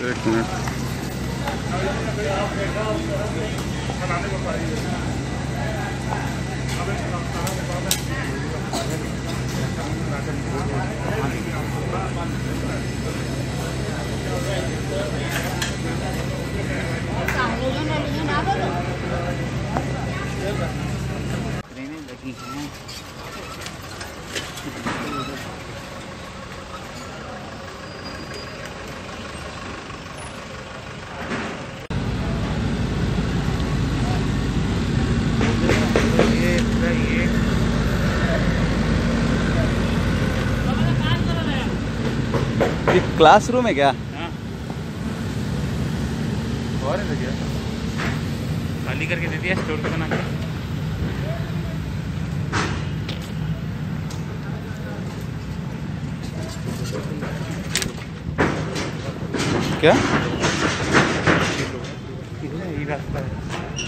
एक मिनट। लगी हैं ये क्लासरूम है क्या? हाँ। और है क्या? खाली करके दे दिया स्टोर पे बना के। क्या? यही रास्ता है,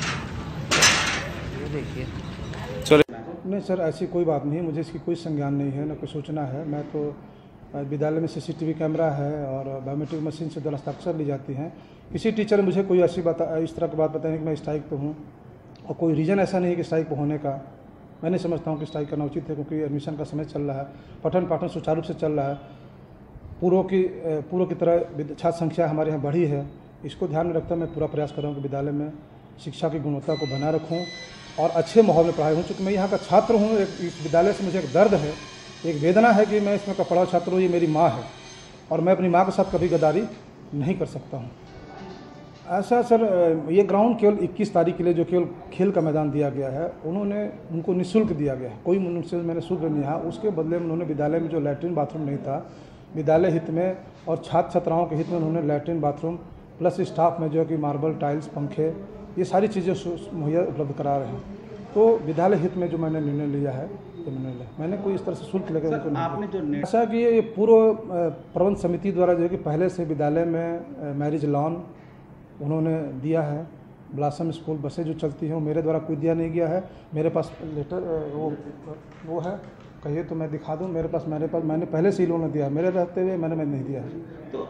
ये देखिए। चलो। नहीं सर, ऐसी कोई बात नहीं, मुझे इसकी कोई संज्ञान नहीं है, न कोई सूचना है। मैं तो विद्यालय में सीसीटीवी कैमरा है और बायोमेट्रिक मशीन से दस्तखत ली जाती हैं। किसी टीचर ने मुझे कोई ऐसी बात, इस तरह की बात बताई कि मैं स्ट्राइक पे हूँ, और कोई रीज़न ऐसा नहीं है कि स्ट्राइक पे होने का। मैं नहीं समझता हूँ कि स्ट्राइक करना उचित है, क्योंकि एडमिशन का समय चल रहा है, पठन पाठन सुचारू रूप से चल रहा है, पूर्व की तरह छात्र संख्या हमारे यहाँ बढ़ी है। इसको ध्यान में रखकर मैं पूरा प्रयास कर रहा हूँ कि विद्यालय में शिक्षा की गुणवत्ता को बनाए रखूँ और अच्छे माहौल में पढ़ाई हूँ। चूँकि मैं यहाँ का छात्र हूँ, इस विद्यालय से मुझे एक दर्द है, एक वेदना है कि मैं इसमें का पढ़ा छात्र हूँ, ये मेरी माँ है और मैं अपनी माँ के साथ कभी गद्दारी नहीं कर सकता हूँ। ऐसा सर, ये ग्राउंड केवल 21 तारीख के लिए जो केवल खेल का मैदान दिया गया है, उनको निःशुल्क दिया गया है, कोई मुझसे मैंने शुल्क नहीं है। उसके बदले में उन्होंने विद्यालय में जो लैट्रिन बाथरूम नहीं था, विद्यालय हित में और छात्र छात्राओं के हित में उन्होंने लैट्रिन बाथरूम प्लस स्टाफ में जो कि मार्बल टाइल्स पंखे ये सारी चीज़ें मुहैया उपलब्ध करा रहे हैं। तो विद्यालय हित में जो मैंने निर्णय लिया है, तो मैंने कोई इस तरह से शुल्क लेकर उनको नहीं। ऐसा कि ये पूर्व प्रबंध समिति द्वारा जो है कि पहले से विद्यालय में मैरिज लॉन उन्होंने दिया है। ब्लासम स्कूल बसें जो चलती हैं वो मेरे द्वारा कोई दिया नहीं गया है। मेरे पास लेटर वो है, कहिए तो मैं दिखा दूं। मेरे पास मैंने पहले से ही लोन दिया है, मेरे रहते हुए मैंने नहीं दिया है। तो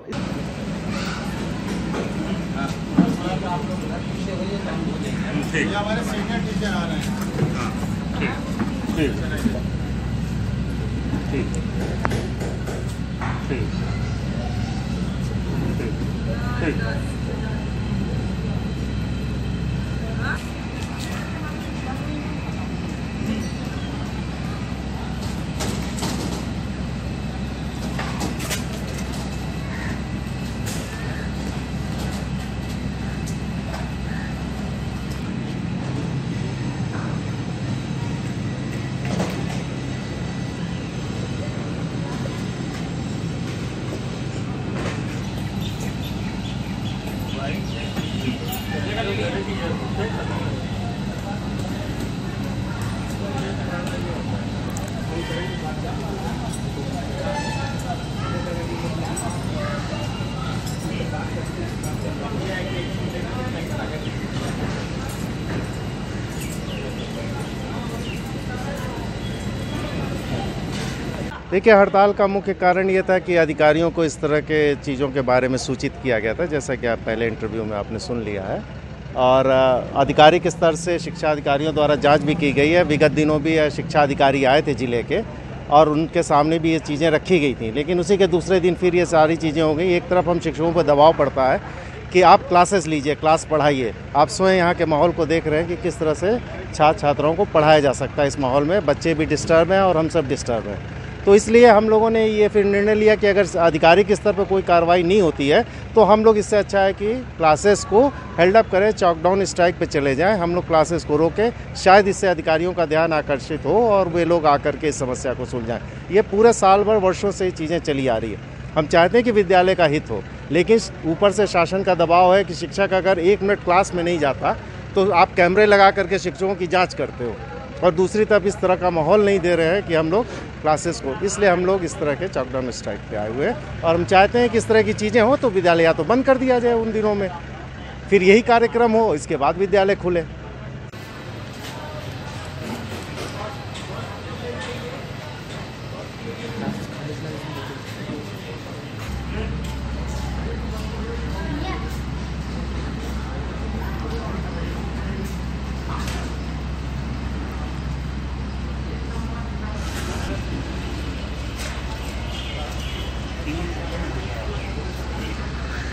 हमारे सीनियर टीचर आ रहे हैं। हाँ, ठीक ठीक ठीक ठीक ठीक। देखिए, हड़ताल का मुख्य कारण ये था कि अधिकारियों को इस तरह के चीज़ों के बारे में सूचित किया गया था, जैसा कि आप पहले इंटरव्यू में आपने सुन लिया है, और आधिकारिक स्तर से शिक्षा अधिकारियों द्वारा जांच भी की गई है। विगत दिनों भी शिक्षा अधिकारी आए थे जिले के और उनके सामने भी ये चीज़ें रखी गई थी, लेकिन उसी के दूसरे दिन फिर ये सारी चीज़ें हो गई। एक तरफ हम शिक्षकों पर दबाव पड़ता है कि आप क्लासेस लीजिए, क्लास पढ़ाइए। आप स्वयं यहाँ के माहौल को देख रहे हैं कि किस तरह से छात्र छात्राओं को पढ़ाया जा सकता है इस माहौल में। बच्चे भी डिस्टर्ब हैं और हम सब डिस्टर्ब हैं। तो इसलिए हम लोगों ने ये फिर निर्णय लिया कि अगर आधिकारिक स्तर पर कोई कार्रवाई नहीं होती है तो हम लोग इससे अच्छा है कि क्लासेस को हेल्ड अप करें, चॉकडाउन स्ट्राइक पे चले जाएं, हम लोग क्लासेस को रोकें। शायद इससे अधिकारियों का ध्यान आकर्षित हो और वे लोग आकर के इस समस्या को सुलझाएं। ये पूरे साल भर वर्षों से ये चीज़ें चली आ रही है। हम चाहते हैं कि विद्यालय का हित हो, लेकिन ऊपर से शासन का दबाव है कि शिक्षक अगर 1 मिनट क्लास में नहीं जाता तो आप कैमरे लगा करके शिक्षकों की जाँच करते हो, और दूसरी तरफ इस तरह का माहौल नहीं दे रहे हैं कि हम लोग क्लासेस को, इसलिए हम लोग इस तरह के चॉकडाउन स्ट्राइक पे आए हुए हैं। और हम चाहते हैं कि इस तरह की चीज़ें हो तो विद्यालय या तो बंद कर दिया जाए उन दिनों में, फिर यही कार्यक्रम हो, इसके बाद विद्यालय खुले।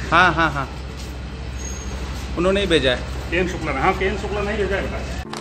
हाँ हाँ हाँ, उन्होंने ही भेजा है। के एन शुक्ला ने, हाँ के एन शुक्ला नहीं भेजा है बेटा।